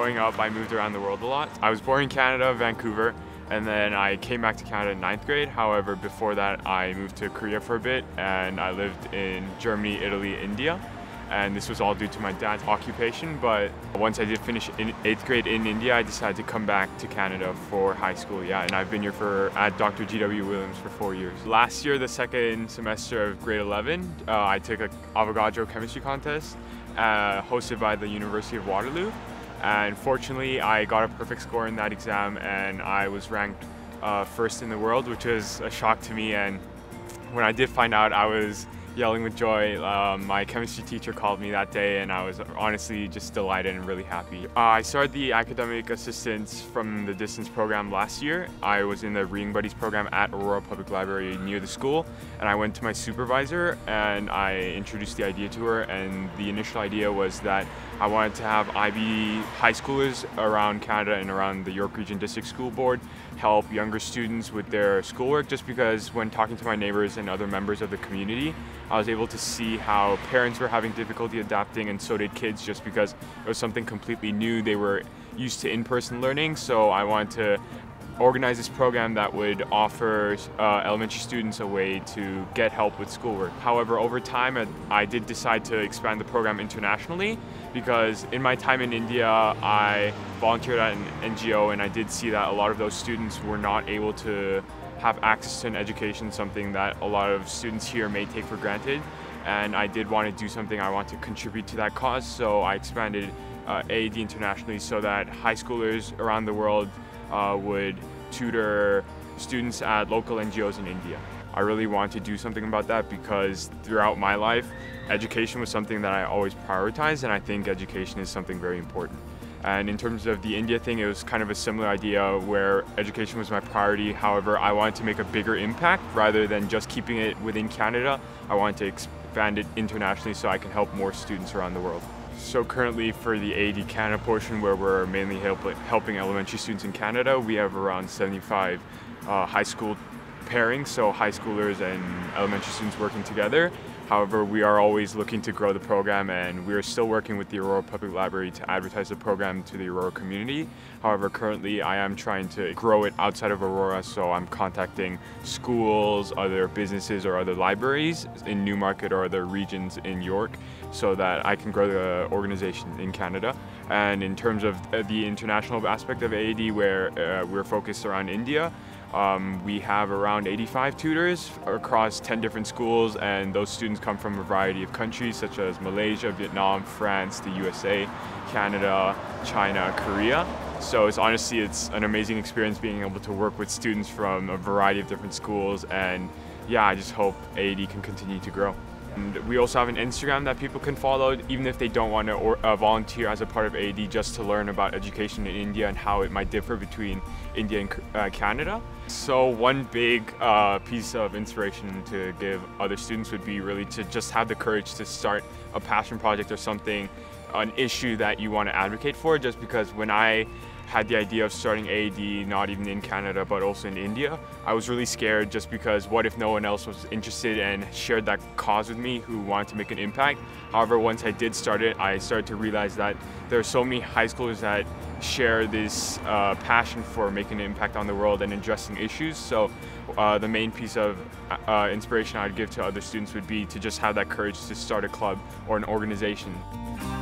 growing up, I moved around the world a lot. I was born in Canada, Vancouver, and then I came back to Canada in 9th grade. However, before that, I moved to Korea for a bit, and I lived in Germany, Italy, India. And this was all due to my dad's occupation, but once I did finish in 8th grade in India, I decided to come back to Canada for high school, and I've been here at Dr. G.W. Williams for 4 years. Last year, the second semester of grade 11, I took an Avogadro chemistry contest hosted by the University of Waterloo, and fortunately, I got a perfect score in that exam, and I was ranked first in the world, which was a shock to me, and when I did find out, I was yelling with joy. My chemistry teacher called me that day, and I was honestly just delighted and really happy. I started the Academic Assistance from the distance program last year. I was in the Reading Buddies program at Aurora Public Library near the school, and I went to my supervisor and I introduced the idea to her, and the initial idea was that I wanted to have IB high schoolers around Canada and around the York Region District School Board help younger students with their schoolwork, just because when talking to my neighbors and other members of the community, I was able to see how parents were having difficulty adapting, and so did kids, just because it was something completely new. They were used to in-person learning, so I wanted to organize this program that would offer elementary students a way to get help with schoolwork. However, over time, I did decide to expand the program internationally, because in my time in India, I volunteered at an NGO, and I did see that a lot of those students were not able to have access to an education, something that a lot of students here may take for granted. And I did want to do something, I want to contribute to that cause, so I expanded AAD internationally so that high schoolers around the world would tutor students at local NGOs in India. I really want to do something about that, because throughout my life, education was something that I always prioritized, and I think education is something very important. And in terms of the India thing, it was kind of a similar idea where education was my priority. However, I wanted to make a bigger impact rather than just keeping it within Canada. I wanted to expand it internationally so I can help more students around the world. So currently for the AAD Canada portion, where we're mainly helping elementary students in Canada, we have around 75 high school pairings, so high schoolers and elementary students working together. However, we are always looking to grow the program, and we are still working with the Aurora Public Library to advertise the program to the Aurora community. However, currently I am trying to grow it outside of Aurora, so I'm contacting schools, other businesses, or other libraries in Newmarket or other regions in York, so that I can grow the organization in Canada. And in terms of the international aspect of AAD, where we're focused around India, we have around 85 tutors across 10 different schools, and those students come from a variety of countries such as Malaysia, Vietnam, France, the USA, Canada, China, Korea. So it's an amazing experience being able to work with students from a variety of different schools, and yeah, I just hope AAD can continue to grow. And we also have an Instagram that people can follow, even if they don't want to volunteer as a part of AAD, just to learn about education in India and how it might differ between India and Canada. So one big piece of inspiration to give other students would be really to just have the courage to start a passion project or something, an issue that you want to advocate for, just because when I had the idea of starting AAD, not even in Canada, but also in India, I was really scared, just because what if no one else was interested and shared that cause with me who wanted to make an impact. However, once I did start it, I started to realize that there are so many high schoolers that share this passion for making an impact on the world and addressing issues. So the main piece of inspiration I'd give to other students would be to just have that courage to start a club or an organization.